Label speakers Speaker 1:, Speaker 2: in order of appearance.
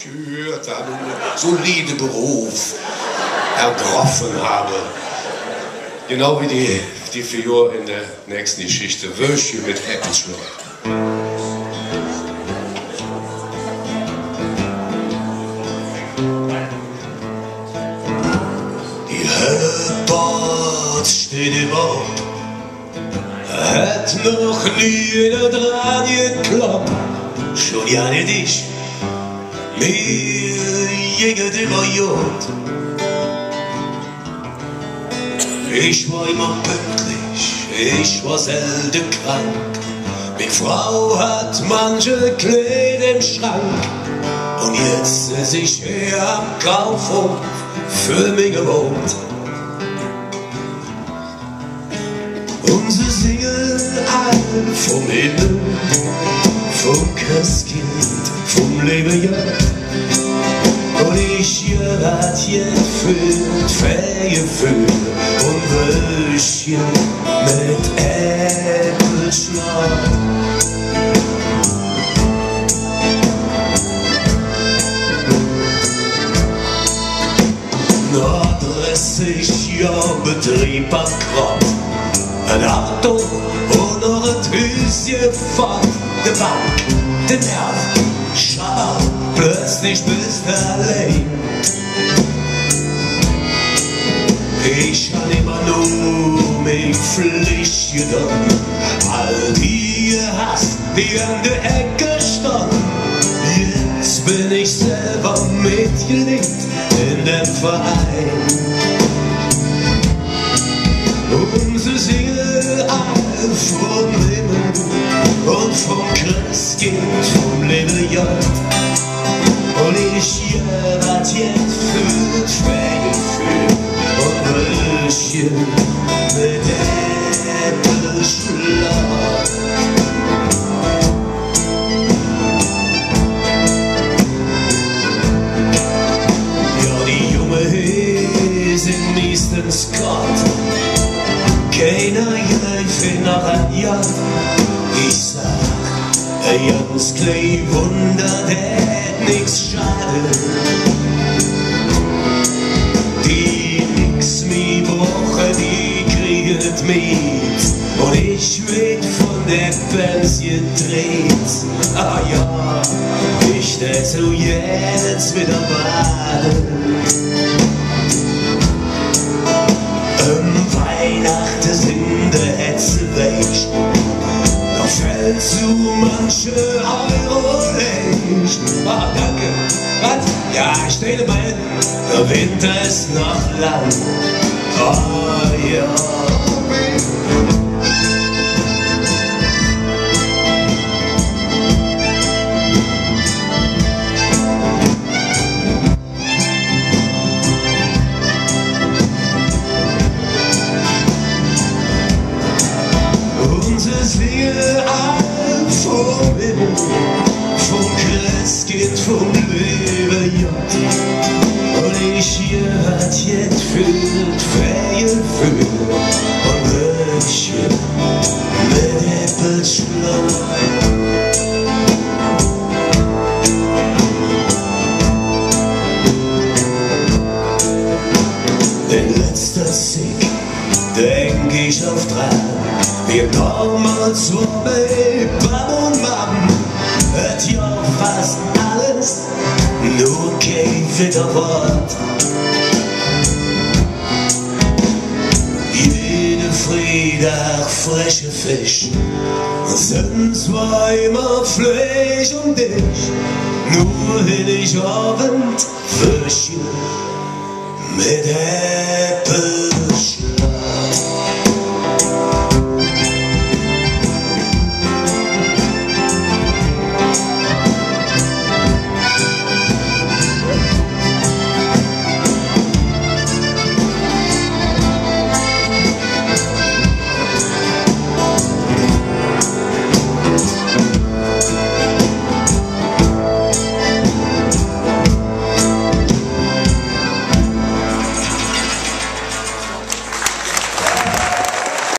Speaker 1: gehört habe, einen soliden Beruf ertroffen habe. Genau wie die Figur in der nächsten Geschichte, Würstchen mit Äpfelschlot. Die helle Bord steht im Ob, hat noch nie in der Dran gekloppt, schon ja nicht ich, mir jäget immer Jod. Ich war immer pünktlich, ich war selten krank. Meine Frau hat manche Kleider im Schrank. Und jetzt sitz ich hier am Kaufhof für mich gewohnt. Und sie singen alle vom Himmel, vom Christkind, vom Lebejahr. Und ich gerät jetzt für die Ferien für und Würstchen mit Äpfelschlot. Nach 30 Jahren Betrieb bankrott, ein Auto und noch ein Häuschen fort, die Bank, den Nerv, schau, plötzlich bist du allein. Ich hab immer nur mich Pflicht getan, all die gehasst, die an der Ecke standen. Jetzt bin ich selber Mitglied in dem Verein. Und sie singen alle vom Himmel und vom Christkind, vom Lebejahr. Und ich gerät jetzt für die Ferien für und Würstchen mit Äpfelschlot. Ja, die Jungen hier sind meistens Gott, keiner greift nach ein Jahr. Ich sag, ein ganz klein Wunder, der nix schadet. Die nix mi brauchen, die krieget mit. Und ich werd von der Pension dreht. Ah ja, ich tät so jetzt wieder baden. Weihnachten sind der Hetze weg, doch fällt zu manche Euro nicht. Ah, danke. Was? Ja, ich stehe dabei. Der Winter ist noch lang. Oh ja. Singen alle vom Himmel, vom Christkind, vom Lebejahr. Und ich gerät jetzt für die Ferien für und Würstchen mit Äpfelschlot. In letzter Zeit denk ich auf dran, wir damals so bei Bab und Mam, hört ja fast alles, nur kein Witterwort. Jede Freitag frische Fisch, sonst war immer Fleisch und Dich, nur Heiligabend Würstchen mit Äpfelschlot.